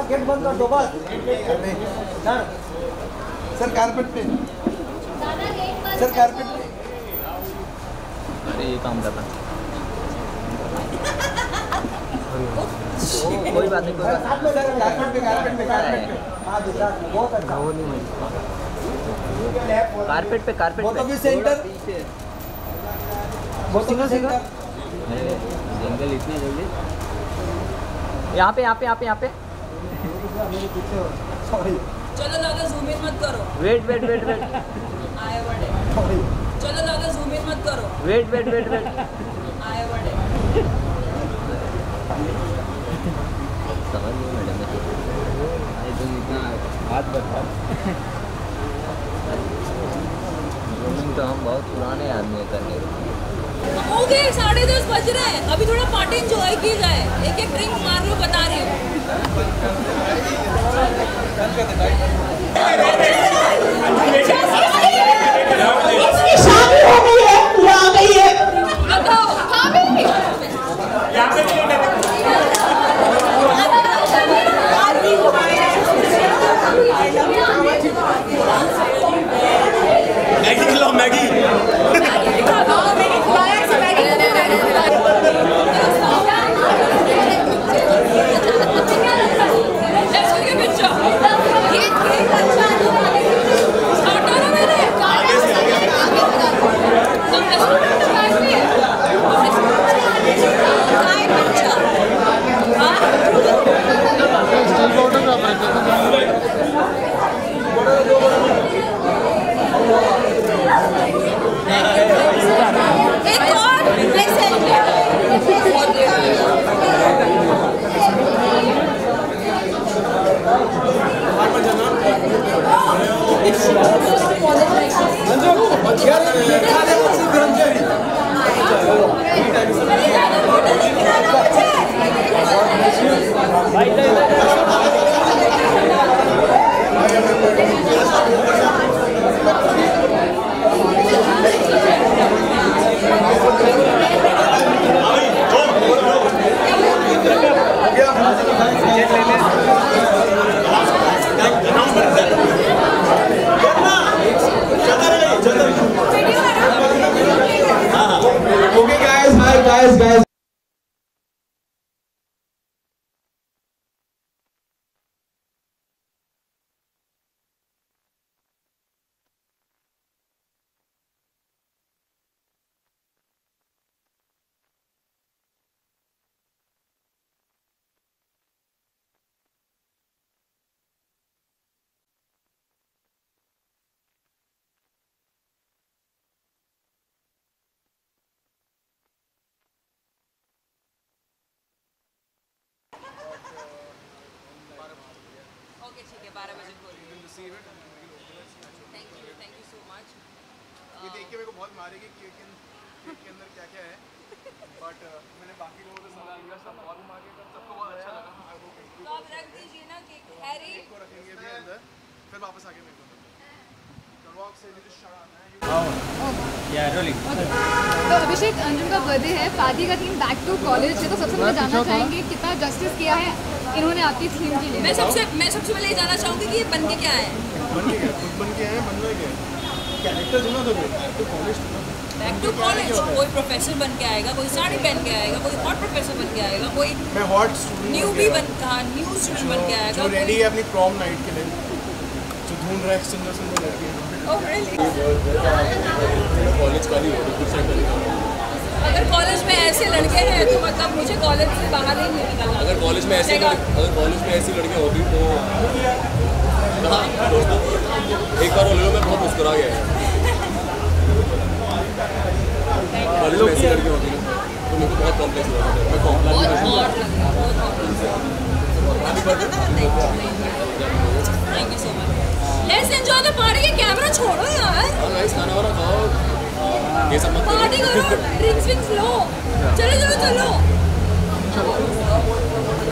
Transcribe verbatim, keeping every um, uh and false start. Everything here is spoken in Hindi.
गेट बंद कर दो बस। सर कारपेट पे, सर कारपेट पे। अरे ये काम कर रहा कोई बात नहीं, कोई बात नहीं। सर कारपेट पे, कारपेट पे, कारपेट पे। हाँ गुजरात में बहुत अच्छा। वो नहीं मुझे कारपेट पे, कारपेट पे। Both of you centre, single single single इतने जल्दी। यहाँ पे, यहाँ पे, यहाँ पे, यहाँ पे। सॉरी चलो ज्यादा जूम इन मत करो। वेट वेट वेट वेट आए बड़े। सॉरी चलो ज्यादा जूम इन मत करो। वेट वेट वेट वेट आए बड़े। समझ लो मैडम, अरे तुम इतना हाथ बढ़ा। तो हम बहुत पुराने आदमी हैं करने को। हो गए साढ़े दस बज रहे हैं, अभी थोड़ा पार्टी एंजॉय की जाए। एक एक ड्रिंक मार लो, बता रही हूँ। शादी हो गई है, आ गई है। मैगी खिलाओ, Maggi. Okay guys, hi guys, guys. Okay ठीक है, बारह बजे खोल। Thank you, thank you so much. ये देख के मेरे को बहुत मारेगी कि केक के अंदर क्या क्या है, बट मैंने बाकी लोगों को सलाह लिया, सब बहुत मांगे, सबको बहुत अच्छा लगा। तो आप रख दीजिए ना केक। हैरी केक को रखेंगे अभी अंदर, फिर वापस आके मेरे को तो अभिषेक, अंजुम का बर्थडे है, पार्टी का थीम बैक टू कॉलेज है, तो सबसे पहले जानना चाहेंगे कितना जस्टिस किया है इन्होंने आपकी थीम के लिए। मैं सबसे मैं सबसे पहले ये जानना चाहूँगी कि ये बन के क्या है। बन के क्या, खुद बन के हैं, बनना क्या है, कैरेक्टर चुना तो back to college. Back to college कोई प्रोफेसर बन के आएगा, कोई साड़ी पहन के आएगा, कोई हॉट प्रोफेसर बन के आएगा, कोई मैं हॉट स्टूडेंट न्यू भी बन हाँ न्यू स्टूडेंट बन के आएगा, जो रेडी है अपनी प्रॉम नाइट के लिए, जो ढूंढ रहा है सुंदर सुंदर लड़कियां। Oh really? कॉलेज का नहीं, अगर कॉलेज में ऐसे लड़के हैं तो मतलब मुझे कॉलेज से बाहर नहीं निकलना। अगर कॉलेज में ऐसी अगर कॉलेज में ऐसी लड़कियां होती तो हाँ दोस्तों, एक बार वो लो, मैं बहुत मुस्कुरा गया है। कॉलेज में ऐसी लड़कियां होती तो मेरे को बहुत कॉम्प्लेक्स हुआ था। मैं बहुत हॉट लग रहा है, बहुत hot. Thank you so much. Let's enjoy the party. ये कैमरा छोड़ो यार। हाँ गाइस, खाना वाना खाओ, ये सब मत पार्टी करो, ड्रिंक्स विंक्स लो। चलो चलो चलो।